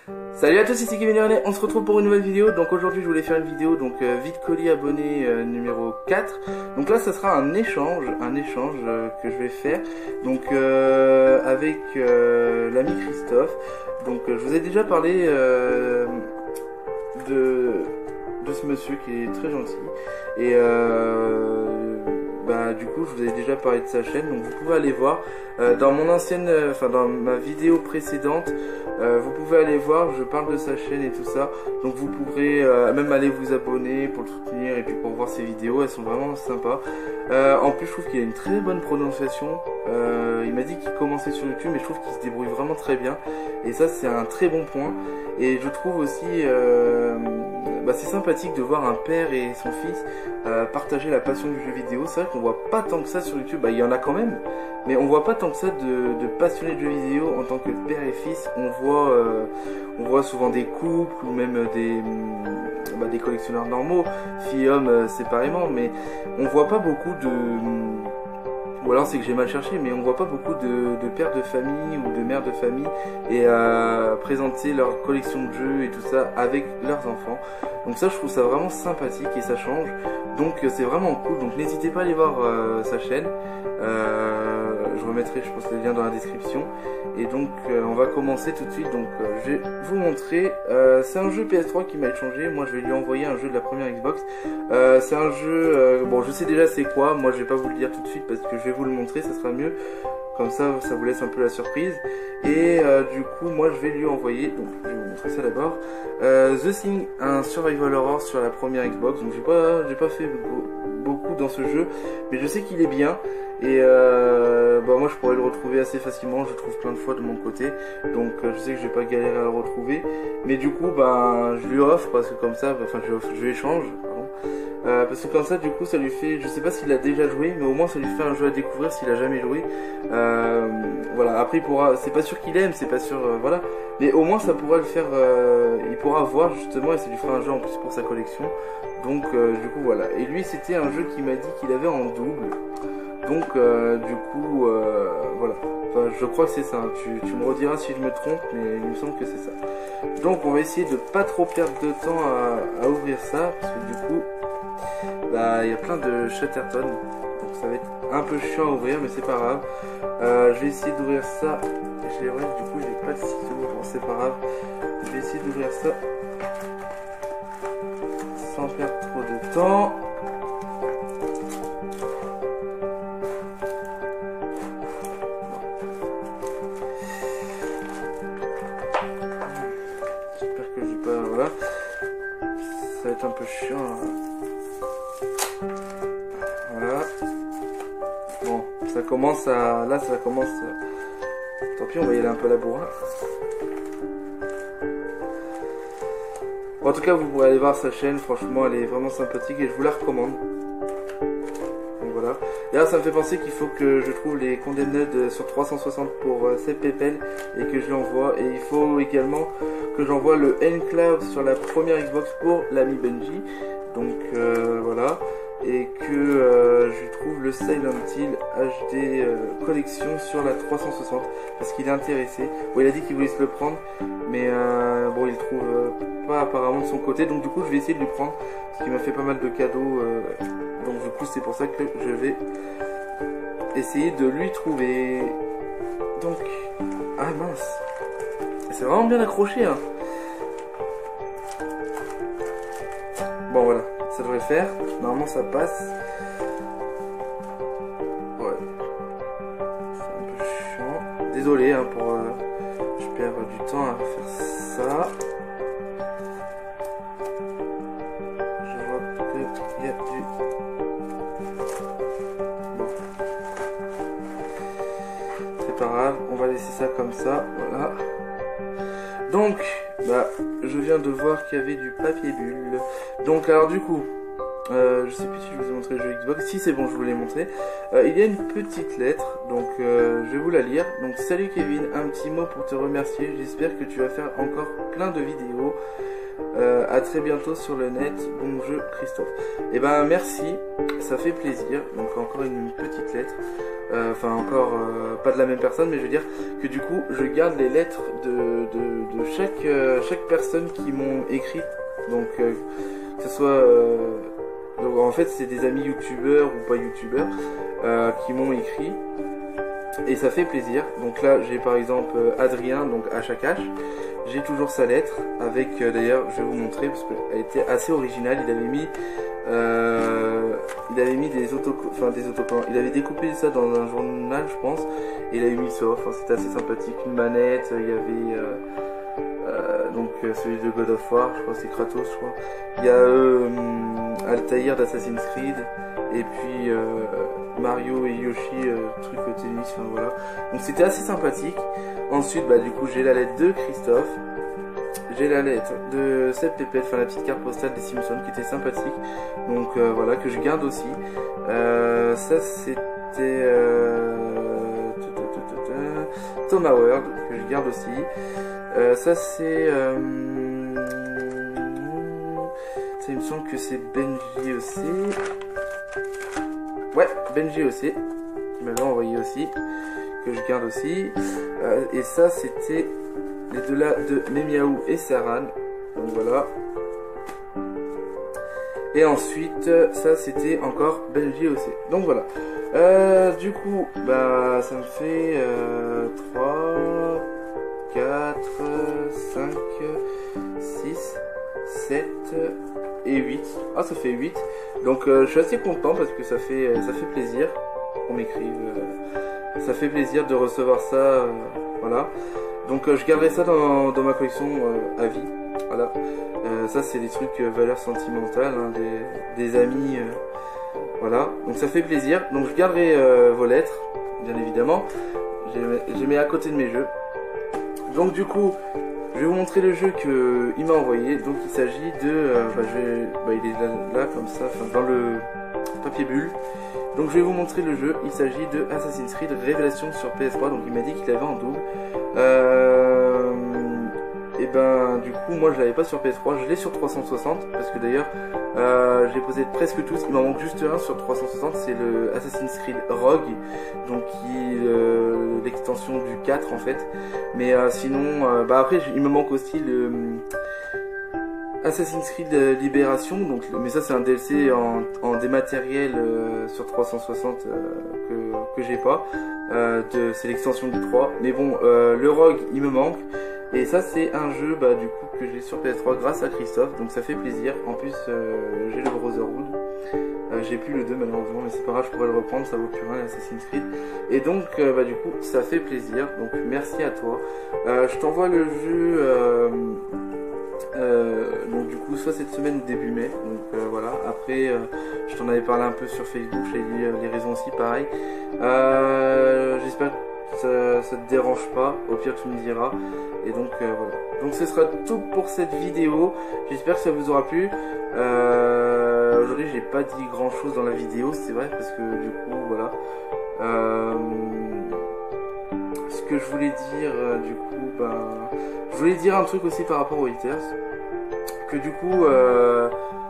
Salut à tous, ici Kevin Lernet, on se retrouve pour une nouvelle vidéo. Donc aujourd'hui je voulais faire une vidéo vide colis abonné numéro 4. Donc là ça sera un échange que je vais faire donc avec l'ami Christophe. Donc je vous ai déjà parlé de ce monsieur qui est très gentil et du coup je vous ai déjà parlé de sa chaîne, donc vous pouvez aller voir dans mon ancienne, dans ma vidéo précédente, vous pouvez aller voir, je parle de sa chaîne et tout ça, donc vous pourrez même aller vous abonner pour le soutenir et puis pour voir ses vidéos, elles sont vraiment sympas. En plus je trouve qu'il a une très bonne prononciation, il m'a dit qu'il commençait sur YouTube mais je trouve qu'il se débrouille vraiment très bien et ça c'est un très bon point. Et je trouve aussi c'est sympathique de voir un père et son fils partager la passion du jeu vidéo. C'est vrai qu'on voit pas tant que ça sur YouTube, il y en a quand même, mais on voit pas tant que ça de passionnés de jeux vidéo en tant que père et fils. On voit souvent des couples ou même des collectionneurs normaux, filles-hommes séparément, mais on voit pas beaucoup de... Ou alors c'est que j'ai mal cherché, mais on voit pas beaucoup de pères de famille ou de mères de famille et présenter leur collection de jeux et tout ça avec leurs enfants. Donc ça je trouve ça vraiment sympathique et ça change. Donc c'est vraiment cool, donc n'hésitez pas à aller voir sa chaîne. Je remettrai je pense le lien dans la description. Et donc on va commencer tout de suite. Donc je vais vous montrer, c'est un jeu PS3 qui m'a échangé. Moi je vais lui envoyer un jeu de la première Xbox. C'est un jeu, bon je sais déjà c'est quoi, moi je vais pas vous le dire tout de suite parce que je vais vous le montrer, ça sera mieux. Comme ça vous laisse un peu la surprise. Et du coup moi je vais lui envoyer, donc je vais vous montrer ça d'abord, The Thing, un survival horror sur la première Xbox. Donc j'ai pas fait beaucoup dans ce jeu, mais je sais qu'il est bien. Et moi je pourrais le retrouver assez facilement, je le trouve plein de fois de mon côté, donc je sais que je vais pas galérer à le retrouver. Mais du coup je lui offre, parce que comme ça, je lui échange, pardon. Parce que comme ça du coup ça lui fait, je sais pas s'il a déjà joué, mais au moins ça lui fait un jeu à découvrir s'il a jamais joué. Voilà, après il pourra, c'est pas sûr qu'il aime, c'est pas sûr, voilà, mais au moins ça pourra le faire, il pourra voir justement et ça lui fera un jeu en plus pour sa collection. Donc du coup voilà, et lui c'était un jeu qu'il m'a dit qu'il avait en double. Donc du coup voilà, enfin, je crois que c'est ça, tu me rediras si je me trompe, mais il me semble que c'est ça. Donc on va essayer de pas trop perdre de temps à ouvrir ça, parce que du coup il y a plein de Chatterton, donc ça va être un peu chiant à ouvrir, mais c'est pas grave. Je vais essayer d'ouvrir ça, du coup j'ai pas de ciseaux, bon c'est pas grave. Je vais essayer d'ouvrir ça sans perdre trop de temps. Voilà, ça va être un peu chiant. Voilà. Bon, ça commence à... Là, ça commence... Tant pis, on va y aller un peu à la bourrin. Bon, en tout cas, vous pourrez aller voir sa chaîne. Franchement, elle est vraiment sympathique et je vous la recommande. Donc voilà. D'ailleurs, ça me fait penser qu'il faut que je trouve les Condemned sur 360 pour CPPL et que je l'envoie. Et il faut également que j'envoie le Enclave sur la première Xbox pour l'ami Benji. Donc voilà. Et que je trouve le Silent Hill HD collection sur la 360 parce qu'il est intéressé. Bon, il a dit qu'il voulait se le prendre, mais bon, il trouve pas apparemment de son côté. Donc du coup, je vais essayer de lui prendre parce qu'il m'a fait pas mal de cadeaux. Donc du coup, c'est pour ça que je vais essayer de lui trouver. Donc, ah mince, c'est vraiment bien accroché, hein. Bon voilà, ça devrait le faire. Normalement ça passe. Ouais. C'est un peu chiant. Désolé hein, pour... je perds du temps à faire ça. Je vois qu'il y a du... Bon. C'est pas grave, on va laisser ça comme ça. Voilà. Donc, je viens de voir qu'il y avait du papier bulle. Donc, alors du coup, je sais plus si je vous ai montré le jeu Xbox. Si c'est bon, je vous l'ai montré. Il y a une petite lettre, donc je vais vous la lire. Donc, salut Kevin, un petit mot pour te remercier. J'espère que tu vas faire encore plein de vidéos. À très bientôt sur le net. Bon jeu Christophe. Et ben merci, ça fait plaisir. Donc encore une petite lettre. Enfin encore pas de la même personne, mais je veux dire que du coup je garde les lettres de chaque personne qui m'ont écrit. Donc que ce soit donc en fait c'est des amis youtubeurs ou pas youtubeurs qui m'ont écrit. Et ça fait plaisir. Donc là j'ai par exemple Adrien, donc HHH. J'ai toujours sa lettre avec d'ailleurs je vais vous montrer parce qu'elle était assez originale. Il avait mis des autocollants. Il avait découpé ça dans un journal je pense. Et il avait mis ça. Enfin c'était assez sympathique. Une manette. Il y avait donc celui de God of War. Je crois que c'est Kratos je crois. Il y a Altair d'Assassin's Creed. Et puis Mario et Yoshi truc au tennis. Enfin voilà. Donc c'était assez sympathique. Ensuite bah du coup j'ai la lettre de Christophe. J'ai la lettre de Seb Pépette, enfin la petite carte postale des Simpsons qui était sympathique. Donc voilà, que je garde aussi. Ça c'était Thomas Word, que je garde aussi. Ça c'est... ça il me semble que c'est Benji aussi. Ouais, Benji aussi. Qui m'avait envoyé aussi. Que je garde aussi. Et ça c'était... les deux là de Memiaou et Saran. Donc voilà. Et ensuite, ça c'était encore Benji aussi. Donc voilà. Du coup, bah ça me fait 3, 4, 5, 6, 7 et 8. Ah ça fait 8. Donc je suis assez content parce que ça fait plaisir qu'on m'écrive. Ça fait plaisir de recevoir ça. Voilà. Donc je garderai ça dans ma collection à vie. Voilà. Ça c'est des trucs valeurs sentimentales, hein, des amis. Voilà. Donc ça fait plaisir. Donc je garderai vos lettres, bien évidemment. Je les mets à côté de mes jeux. Donc du coup, je vais vous montrer le jeu qu'il m'a envoyé. Donc il s'agit de... il est là comme ça, dans le papier bulle. Donc je vais vous montrer le jeu. Il s'agit de Assassin's Creed Révélation sur PS3. Donc il m'a dit qu'il avait en double. Et ben du coup moi je l'avais pas sur PS3, je l'ai sur 360 parce que d'ailleurs j'ai posé presque tous, il m'en manque juste un sur 360, c'est le Assassin's Creed Rogue, donc qui est l'extension du 4 en fait. Mais sinon après il me manque aussi le Assassin's Creed Libération, donc, mais ça c'est un DLC en dématériel sur 360 que j'ai pas, c'est l'extension du 3, mais bon le Rogue il me manque, et ça c'est un jeu du coup que j'ai sur PS3 grâce à Christophe, donc ça fait plaisir. En plus j'ai le Brotherhood, j'ai plus le 2 malheureusement, mais c'est pas grave, je pourrais le reprendre, ça vaut plus rien l'Assassin's Creed, et donc du coup ça fait plaisir, donc merci à toi. Je t'envoie le jeu donc du coup soit cette semaine ou début mai, donc voilà. Après je t'en avais parlé un peu sur Facebook, j'ai dit les raisons aussi pareil. J'espère que ça te dérange pas, au pire tu me diras. Et donc voilà, donc ce sera tout pour cette vidéo, j'espère que ça vous aura plu. Aujourd'hui j'ai pas dit grand chose dans la vidéo, c'est vrai, parce que du coup voilà. Ce que je voulais dire du coup, je voulais dire un truc aussi par rapport aux haters, que du coup là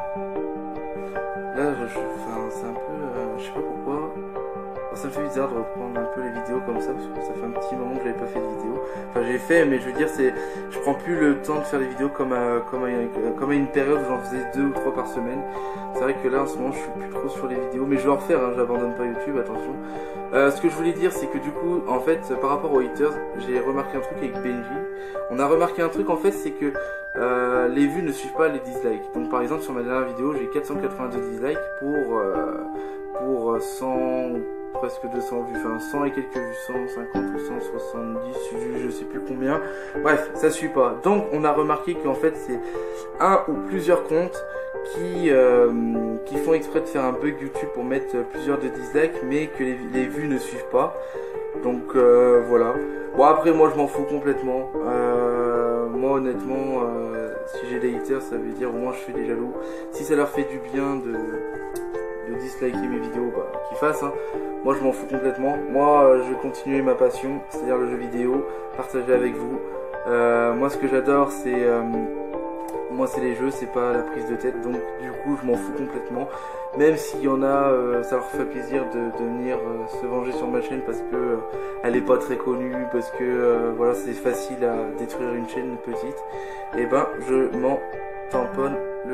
c'est un peu je sais pas pourquoi ça me fait bizarre de reprendre un peu les vidéos comme ça, parce que ça fait un petit moment que j'avais pas fait de vidéo. Enfin j'ai fait, mais je veux dire je prends plus le temps de faire des vidéos comme à une période où j'en faisais 2 ou 3 par semaine. C'est vrai que là en ce moment je suis plus trop sur les vidéos, mais je vais en refaire, hein, j'abandonne pas YouTube, attention. Ce que je voulais dire, c'est que du coup en fait par rapport aux haters, j'ai remarqué un truc avec Benji. On a remarqué un truc en fait, c'est que les vues ne suivent pas les dislikes. Donc par exemple sur ma dernière vidéo j'ai 482 dislikes pour 100, presque 200 vues, enfin 100 et quelques vues, 150 ou 170 vues, je sais plus combien. Bref, ça suit pas. Donc on a remarqué qu'en fait c'est un ou plusieurs comptes qui font exprès de faire un bug YouTube pour mettre plusieurs de dislikes, mais que les vues ne suivent pas. Donc voilà. Bon après moi je m'en fous complètement. Moi honnêtement, si j'ai des haters, ça veut dire au moins je fais des jaloux. Si ça leur fait du bien de disliker mes vidéos, qu'ils fassent, hein. Moi je m'en fous complètement. Moi je vais continuer ma passion, c'est-à-dire le jeu vidéo, partager avec vous. Moi ce que j'adore c'est moi c'est les jeux, c'est pas la prise de tête, donc du coup je m'en fous complètement. Même s'il y en a, ça leur fait plaisir de venir se venger sur ma chaîne parce que elle est pas très connue, parce que voilà, c'est facile à détruire une chaîne petite. Et ben je m'en tamponne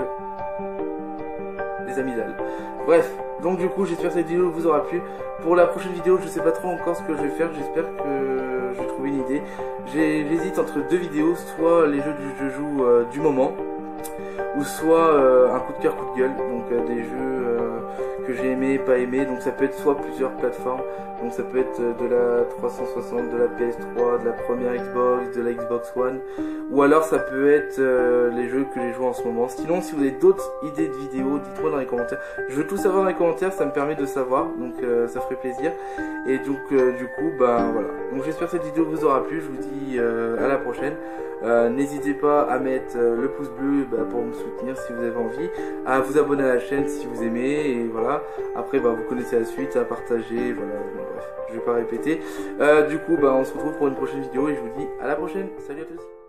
les amygdales. Bref, donc du coup j'espère que cette vidéo vous aura plu. Pour la prochaine vidéo, je sais pas trop encore ce que je vais faire, j'espère que je vais trouver une idée. J'hésite entre deux vidéos, soit les jeux que je joue du moment, ou soit un coup de cœur, coup de gueule, donc des jeux que j'ai aimé, pas aimé, donc ça peut être soit plusieurs plateformes, donc ça peut être de la 360, de la PS3, de la première Xbox, de la Xbox One, ou alors ça peut être les jeux que j'ai joués en ce moment. Sinon, si vous avez d'autres idées de vidéos, dites-moi dans les commentaires, je veux tout savoir dans les commentaires, ça me permet de savoir, donc ça ferait plaisir. Et donc du coup, bah voilà, donc j'espère que cette vidéo vous aura plu, je vous dis à la prochaine. N'hésitez pas à mettre le pouce bleu pour me soutenir si vous avez envie, à vous abonner à la chaîne si vous aimez, et voilà. Après vous connaissez la suite, à partager, voilà, bon, bref, je vais pas répéter. Du coup on se retrouve pour une prochaine vidéo et je vous dis à la prochaine, salut à tous.